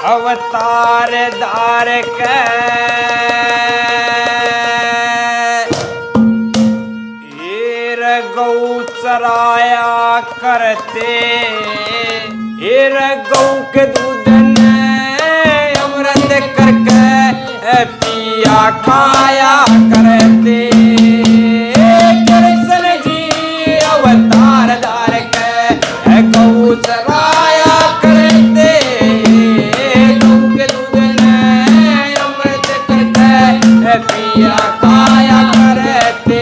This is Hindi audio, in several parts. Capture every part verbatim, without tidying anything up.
अवतार धार के एर गौ चराया करते, एर गौ के दूध ने अमृत करके पिया खाया करते। कृष्ण जी अवतार धार के गौ चराया करते, गौ के दूध ने अमृत करके पिया खाया करते।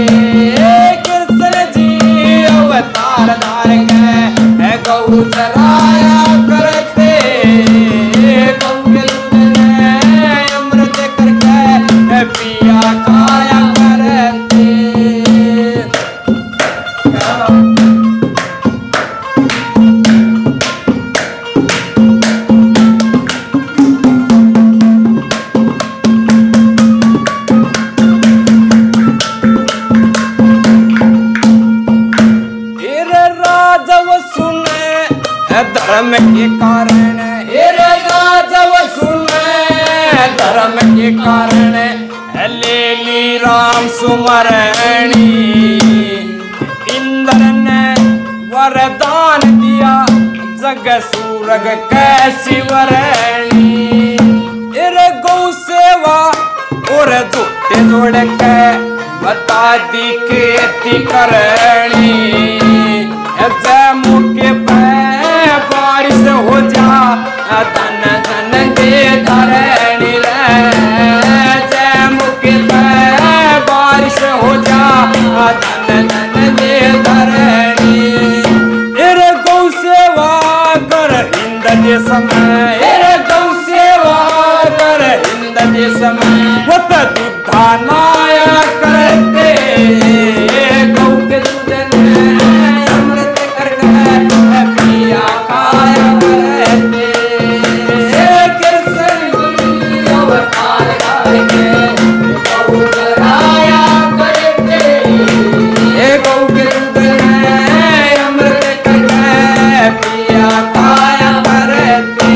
कृष्ण जी अवतार धार के गौ चराया करते, गौ के दूध ने अमृत करके पिया खाया करते। धर्म के कारण, हे राजव सुन धर्म के कारण ले ली राम सुमरणी। इंद्र ने वरदान दिया जग सूरग कैसी वरणी। रे गौ सेवा और झूठे जोड़ के बता दी खेती करनी। जय मुके पे बारिश हो जा धन धन दे धरणी रे। जय मुके पे बारिश हो जा धन धन दे धरणी। रे गौ सेवा कर हिंद देश में, रे गौ सेवा कर हिंद देश में वत दुधा नाया करते। गौ के दूध ने अमृत करके पिया खाया करते। कृष्ण जी अवतार करके गौ चराया करते, गौ के दूध ने अमृत करके पिया खाया करते।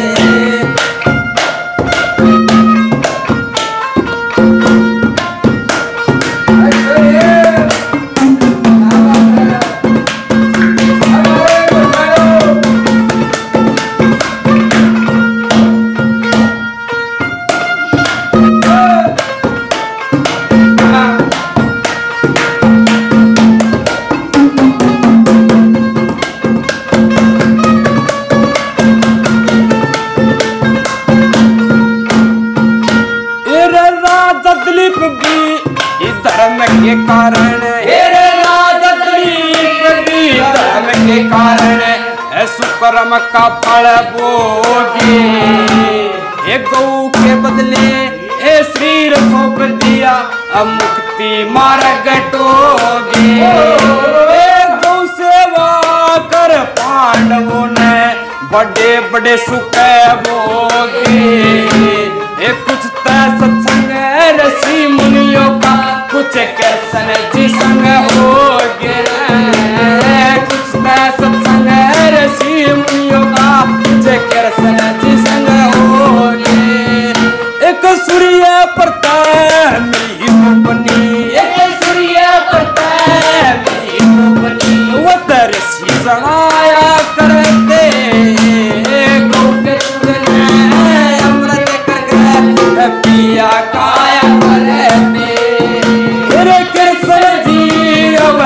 धर्म के कारण, हे राजा दिलीप भी धर्म के कारण सुकर्म का फल भोगे। ए गौ के बदले ए शरीर सौंप दिया मुक्ति मार्ग टोगे। गौ सेवा कर पांडवों ने बड़े बड़े सुख भोगे। ए कुछ सत्संग ऋषि मुनियों का, कुछ कृष्ण जी संग हो गए। कुछ सत्संग ऋषि मुनियों का, कुछ कृष्ण जी संग हो गए। एक सूर्य प्रताप मिली बनी, एक सूर्य प्रताप मिली बनी वो ऋषि जनाया करते। गौ के दूध ने अमृत करके पिया खाया करते। कृष्ण जी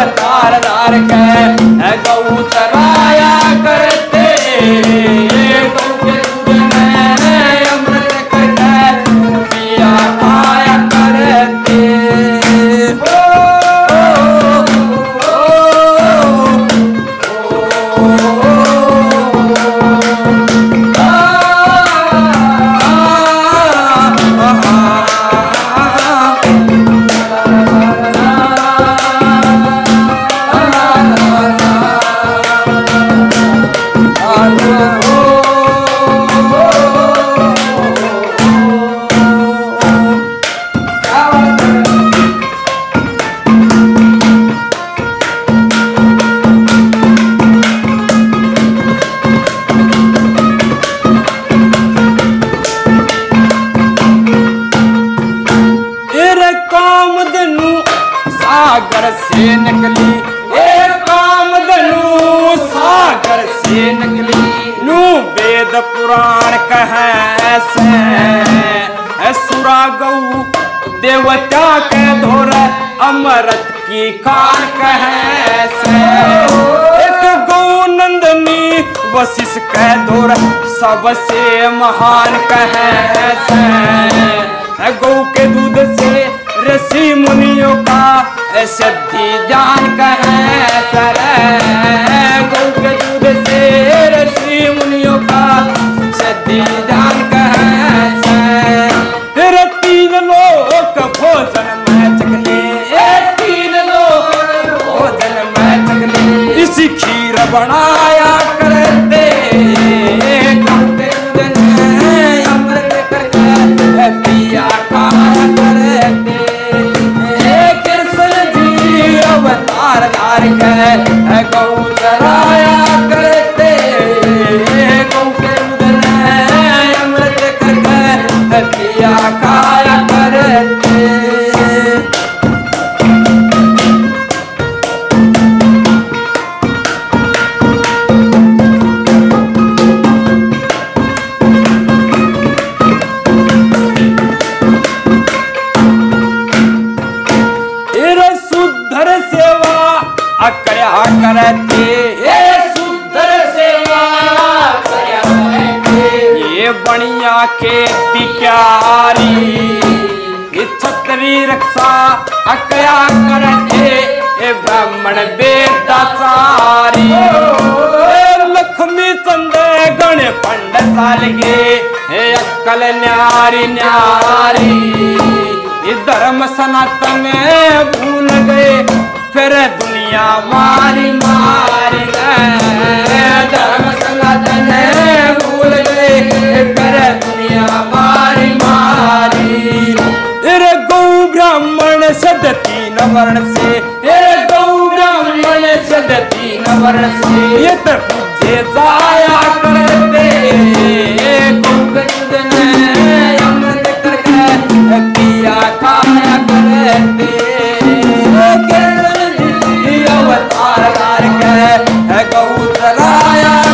से सुरा गौ देवता के धोर अमृत की खान कहे से एक गौ नंदनी वशिष्ठ के धोर सबसे महान कहे से गौ के दूध से ऋषि मुनियों का सिद्धि जान कहे सर गौ के दूध से ऋषि मुनियों का सिद्धि जान कहे सर तीन लोक भोजन में चकले तीन लोक भोजन में चकले इसी खीर बनाया करते अमृत करके पिया खाया करते कृष्ण जी अवतार धार के गौ चराया करते गौ के दूध अमृत करके पिया खाया करते क्या करते शुद्ध सेवा करते ये बनिया खेती क्यारी छतरी रक्षा क्या करते ब्राह्मण वेदाचारी लक्ष्मी चंद गण पंड सालगे अक्कल न्यारी न्यारी धर्म सनातन भूल गए फिर दुनिया मारी मारी धर्म सनातन भूल गए फिर दुनिया मारी मारी रे गौ ब्राह्मण सद तीन वर्ण से रे गौ ब्राह्मण सद तीन वर्ण से ये तो पूजे जाया करते गौ के दूध अमृत करके पिया खाया करते अवतार के गौ चराया